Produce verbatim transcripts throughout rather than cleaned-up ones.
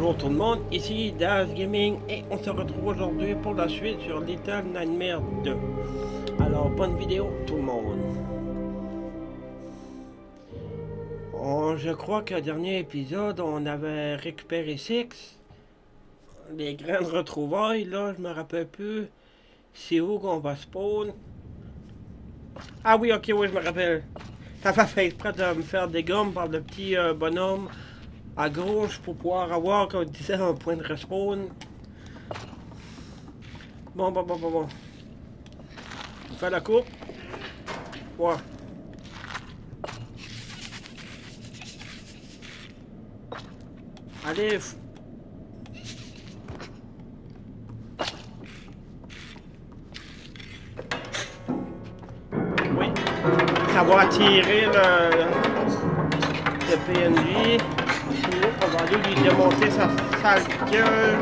Bonjour tout le monde, ici Daz Gaming et on se retrouve aujourd'hui pour la suite sur Little Nightmares deux. Alors bonne vidéo tout le monde. On, je crois qu'au dernier épisode on avait récupéré Six. Les grandes retrouvailles, là je me rappelle plus c'est où qu'on va spawn. Ah oui, ok, oui je me rappelle. Ça fait exprès de me faire des gommes par le petit euh, bonhomme à gauche pour pouvoir avoir, comme je disais, un point de respawn. Bon, bon, bon, bon, bon. On fait la coupe. Ouais. Allez. Oui. Ça va attirer le, le P N J. On va aller lui démonter sa sale gueule.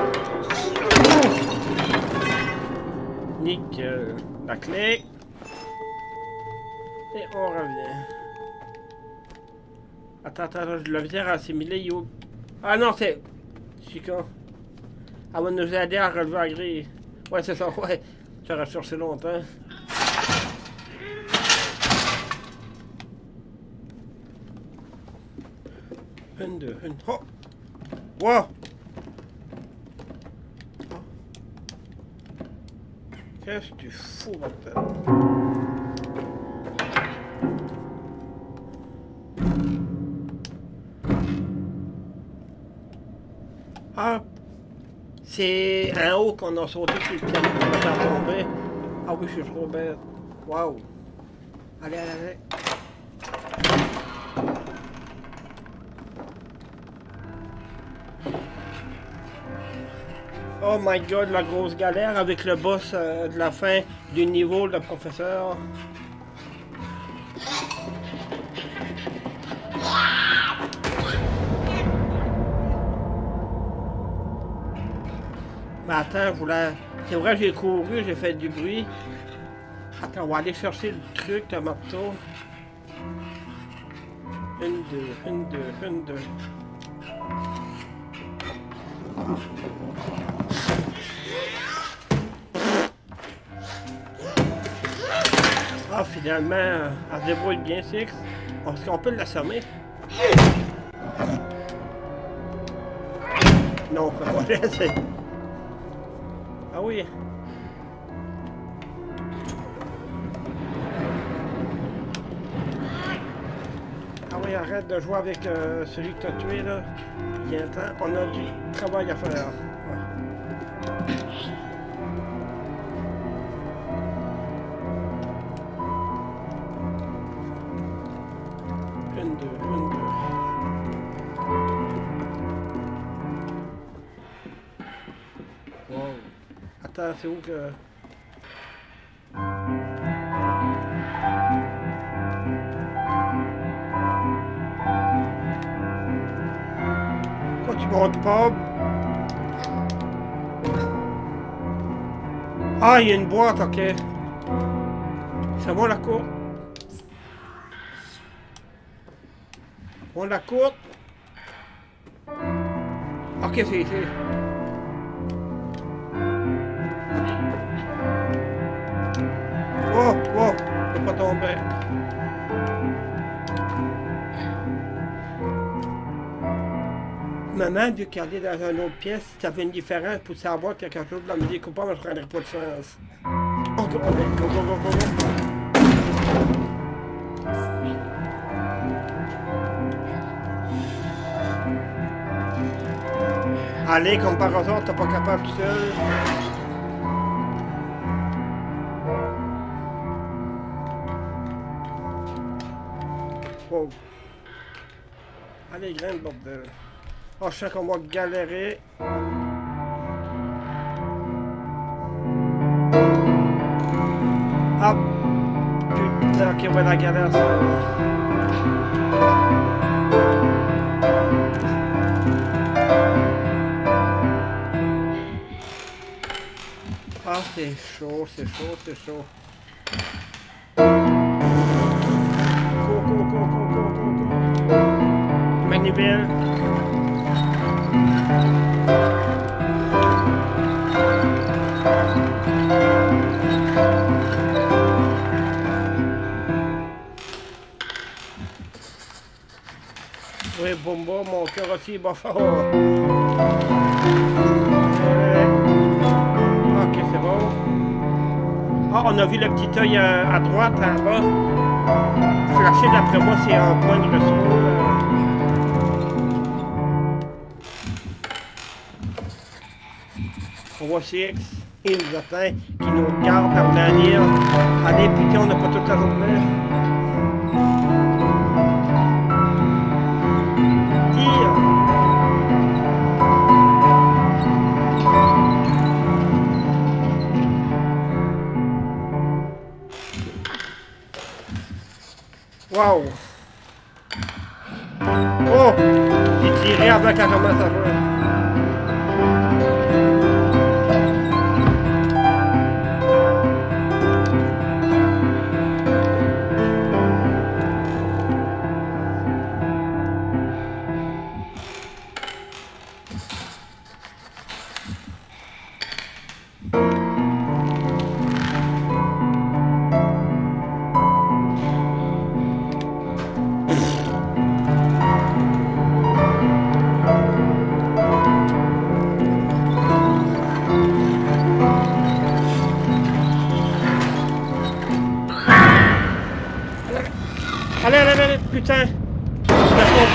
Nique euh, la clé. Et on revient. Attends, attends, je le viens assimiler. You... Ah non, c'est... Chica. Elle va nous aider à relever la grille. Ouais, c'est ça, ouais. Ça va chercher longtemps. Une, deux, une... Oh! Wow! Oh. Qu'est-ce que tu fous, bordel? Ah! C'est en haut qu'on a sauté sur le piano pour le faire tomber. Ah oui, je suis trop bête. Wow! Allez, allez, allez. Oh my god, la grosse galère avec le boss euh, de la fin du niveau, le professeur. Mais attends, je voulais... C'est vrai, j'ai couru, j'ai fait du bruit. Attends, on va aller chercher le truc, le marteau. Une, deux, une, deux, une, deux. Ah, finalement, elle se débrouille bien, Six. Est-ce qu'on peut l'assommer? Non, on peut pas laisser. Ah oui. Ah oui, arrête de jouer avec euh, celui que tu as tué, là. Il y a un temps, on a du travail à faire. Ouais. Une, deux, une, deux. Wow. Attends, c'est où que... Pourquoi tu montes pas? Ah, il y a une boîte, ok. C'est bon la cour? On la court. Ok, c'est ici. Oh, oh, je peux pas tomber. Maman, vu qu'elle est dans une autre pièce, si ça fait une différence pour savoir quelque chose de la musique ou pas, mais je prendrais pas de chance. Oh, go, go, go, go, go, go. Allez, comme par hasard, t'es pas capable tout seul. Wow. Allez, graine, bordel. Oh, je sais qu'on va galérer. Ah! Putain, ok, ouais, la galère, ça. Ah, c'est chaud, c'est chaud, c'est chaud. Cours, cours, cours, cours, cours, cours, cours. Manivelle. Oui, Bumba, mon cœur aussi bat fort. Euh... Ok, c'est bon. Ah, on a vu le petit œil à, à droite, en bas. Flasher, d'après moi, c'est un point de respawn. On voit C X, il nous attend, qui nous regarde en voulant dire allez, putain, on n'a pas toute la journée. Tire. Wow. Oh, j'ai tiré avant qu'elle commence à jouer. Allez, allez, allez, putain! D'accord.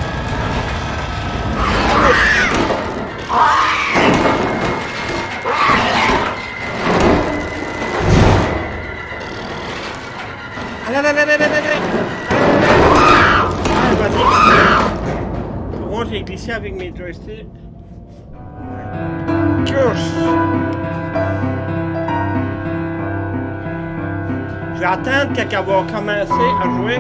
Allez, allez, allez, allez, allez! Allez, vas-y! Moi, j'ai glissé avec mes joysticks. Curse! Je vais attendre quand elle va commencer à jouer.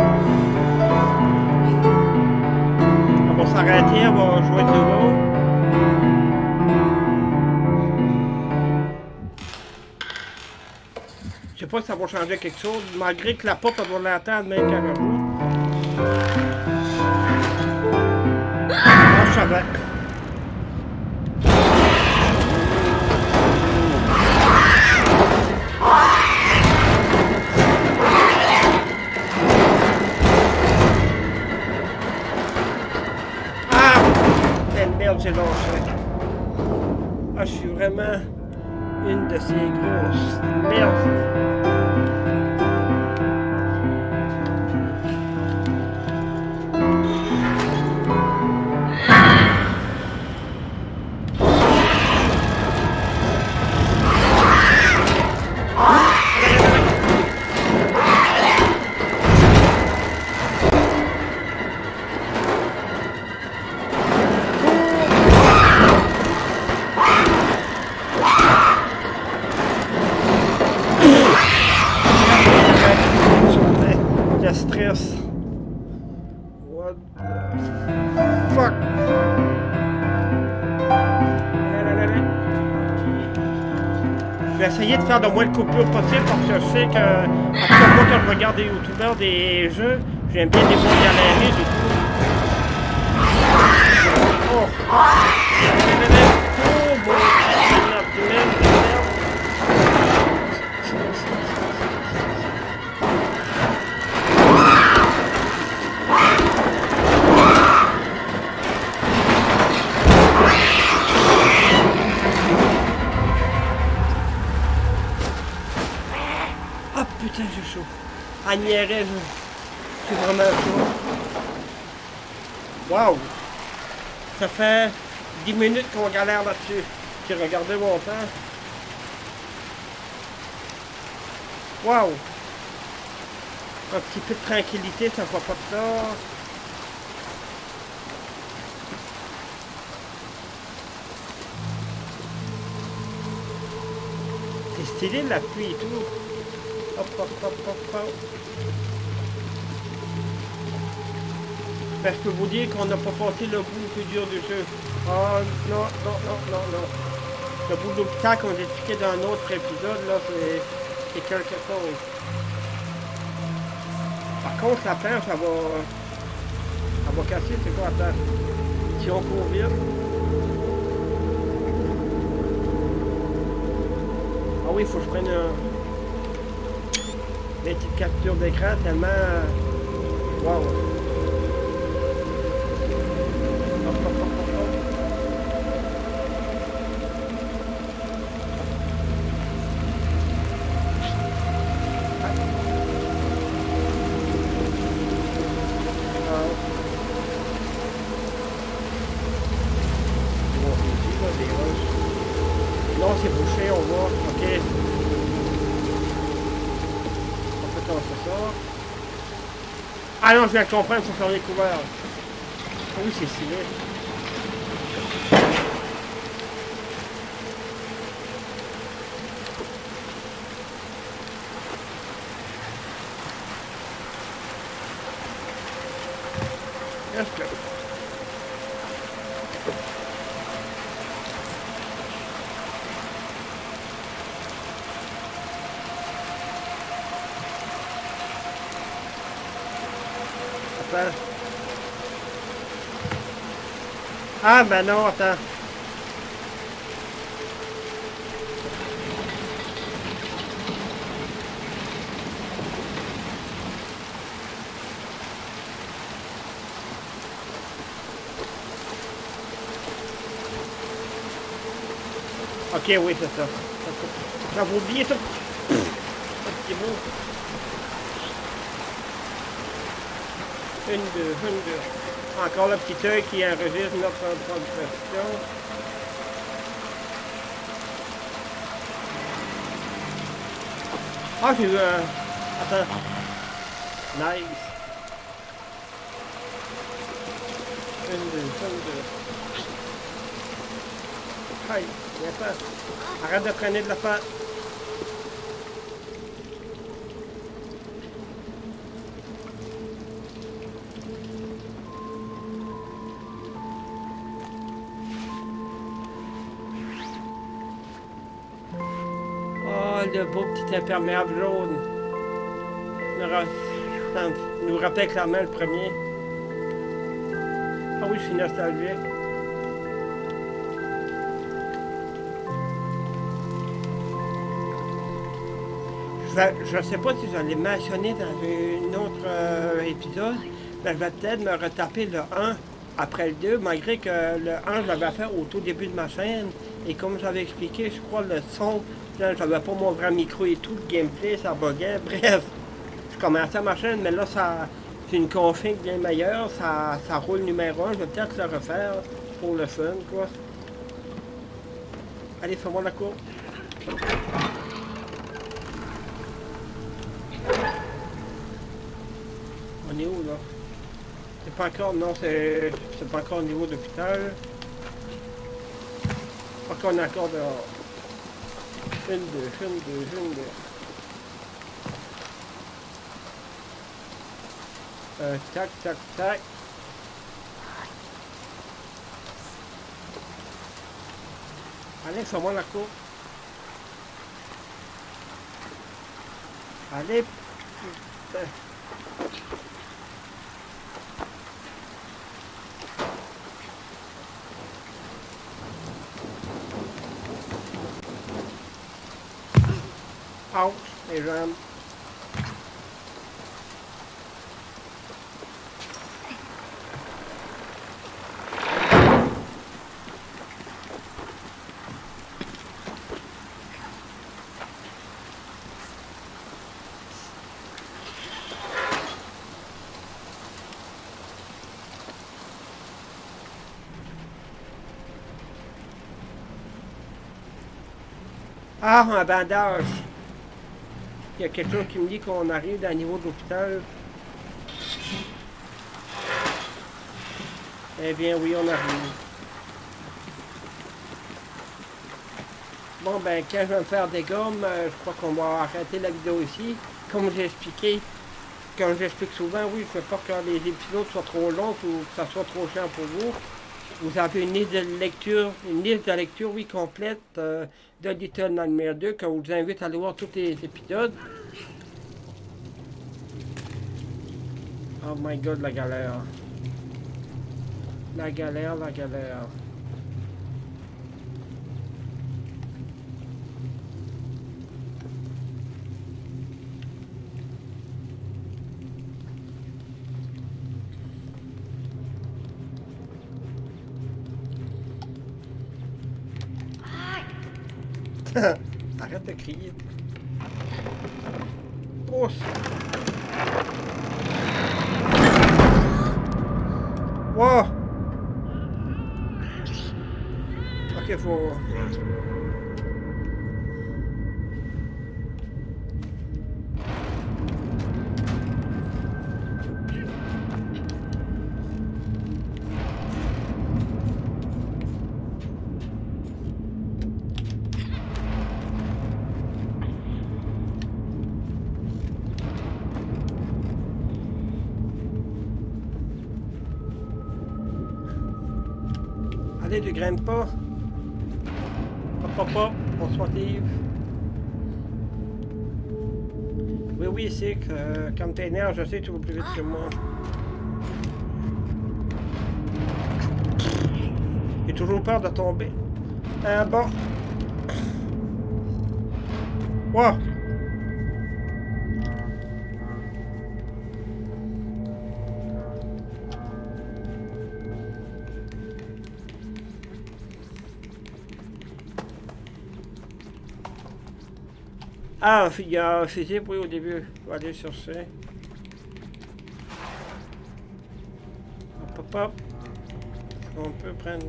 Elle va s'arrêter, elle va jouer de nouveau. Je sais pas si ça va changer quelque chose, malgré que la pop elle va l'entendre même quand elle joue. Ah, je savais. J'ai lâché. Ah, je suis vraiment une de ces grosses merdes. Stress. What the fuck? Je vais essayer de faire le moins de coupures possible parce que je sais que actuellement quand je regarde des youtubeurs des jeux, j'aime bien des fois galérer du coup. Oh! Oh bon! Putain, j'ai chaud. À Niéré, je suis vraiment chaud. Waouh! Ça fait dix minutes qu'on galère là-dessus. J'ai regardé mon temps. Waouh! Un petit peu de tranquillité, ça va pas de tort. C'est stylé la pluie et tout. Hop, hop, hop, hop, hop. Ben, je peux vous dire qu'on n'a pas passé le bout le plus dur du jeu. Oh non, non, non, non, non. Le bout de l'hôpital qu'on a expliqué dans un autre épisode, là, c'est quelque chose. Par contre, la planche, elle va... Elle va casser, c'est quoi, attends. Si on court vite... Ah oui, il faut que je prenne un... une petite capture d'écran tellement... Wow! Hop, hop, hop, hop, hop. Non, c'est bouché, on voit. Ok. En fait, on fait ça. Ah non, je viens de comprendre, il faut faire les couverts. Ah oui, c'est stylé. Let's go. Attends. Ah ben non, attends. Ok, oui, c'est ça. J'avais oublié tout. C'est beau. Une, deux, une, deux. Encore le petit œil qui enregistre notre production. Ah, j'ai eu un... Attends. Nice. Une, deux, une, deux. Aïe, viens pas. Arrête de traîner de la patte. Oh, le beau petit imperméable jaune. Ça nous rappelle clairement le premier. Ah oui, je suis nostalgique. Je ne sais pas si je l'ai mentionné dans un autre euh, épisode, mais je vais peut-être me retaper le un après le deux, malgré que le un, je l'avais fait au tout début de ma chaîne. Et comme j'avais expliqué, je crois le son, j'avais pas mon vrai micro et tout, le gameplay, ça buguait. Bref, je commençais ma chaîne, mais là, ça c'est une config bien meilleure, ça, ça roule numéro un. Je vais peut-être le refaire pour le fun, quoi. Allez, fais-moi la course. On est où là? C'est pas encore, non, c'est c'est pas encore au niveau d'hôpital. Pas qu'on est encore dehors. Une, deux, une, deux, une, deux. Euh, tac, tac, tac. Allez, fais-moi la cour. Allez, putain. Ouch, les jambes. Ah, un bandage. Il y a quelque chose qui me dit qu'on arrive dans le niveau de l'hôpital. Eh bien oui, on arrive. Bon ben, quand je vais me faire des gommes, euh, je crois qu'on va arrêter la vidéo ici. Comme j'ai expliqué, comme j'explique souvent, oui, je ne veux pas que les épisodes soient trop longs ou que ça soit trop cher pour vous. Vous avez une liste de lecture, une liste de lecture, oui, complète euh, de Little Nightmares deux, que je vous invite à aller voir tous les épisodes. Oh my god, la galère. La galère, la galère. Arrête de crier. Pousse. Wow. Ok, faut... Allez, tu grimpe pas. Hop, hop, hop, on se motive. Oui, oui, c'est que euh, comme t'es énervé, je sais que tu vas plus vite que moi. J'ai toujours peur de tomber. Ah bon. Wow. Ah, il y a un fusible, oui, au début. On va aller chercher. Hop, hop, hop. On peut prendre...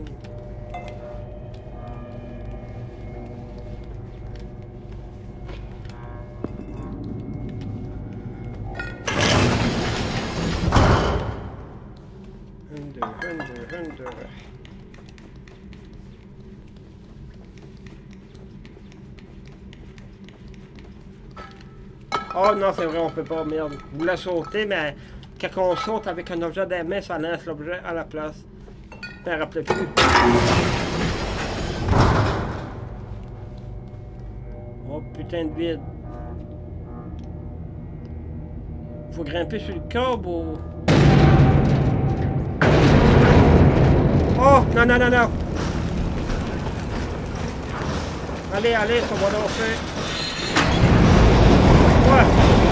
Un, deux, un, deux, un, deux. Oh non, c'est vrai, on peut pas, merde. Vous la sautez, mais quand on saute avec un objet dans la main, ça lance l'objet à la place. Je me rappelais plus. Oh putain de vide. Faut grimper sur le câble ou... Oh, non, non, non, non. Allez, allez, ça va lancer. Ouais.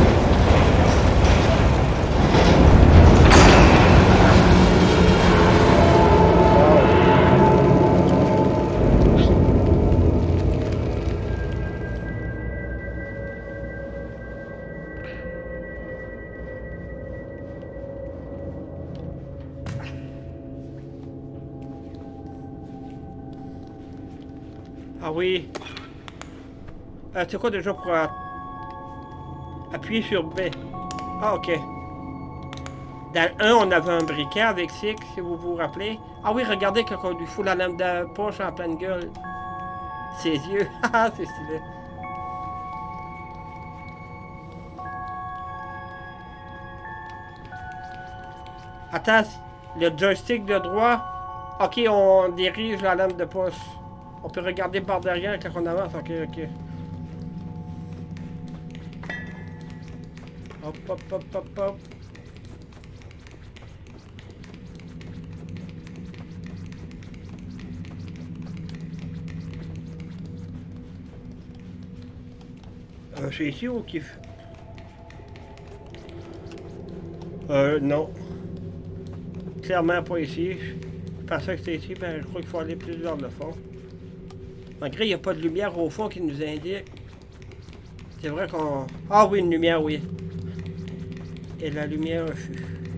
Ah oui. Euh, c'est quoi déjà pour euh, appuyer sur B? Ah ok. Dans le un, on avait un briquet avec Six, si vous vous rappelez. Ah oui, regardez quand on lui fout la lampe de poche en pleine gueule. Ses yeux. Ah, c'est stylé. Attends, le joystick de droit. Ok, on dirige la lampe de poche. On peut regarder par derrière quand on avance. Ok, ok. Hop, hop, hop, hop, hop. Euh, c'est ici ou kiff? Euh, non. Clairement pas ici. Je pensais que c'était ici, ben je crois qu'il faut aller plus vers le fond. Malgré il n'y a pas de lumière au fond qui nous indique. C'est vrai qu'on... Ah oui, une lumière, oui. Et la lumière fut...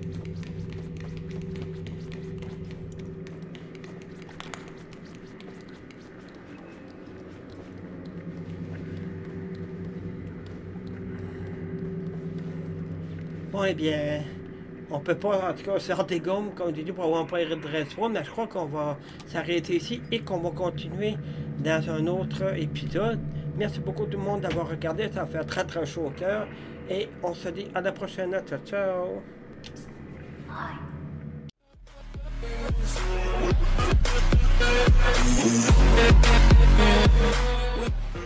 Bon, eh bien... On peut pas, en tout cas, faire des gommes, comme je dis, pour avoir un peu de respawn, mais je crois qu'on va s'arrêter ici et qu'on va continuer dans un autre épisode. Merci beaucoup tout le monde d'avoir regardé, ça fait très très chaud au cœur. Et on se dit à la prochaine, ciao ciao!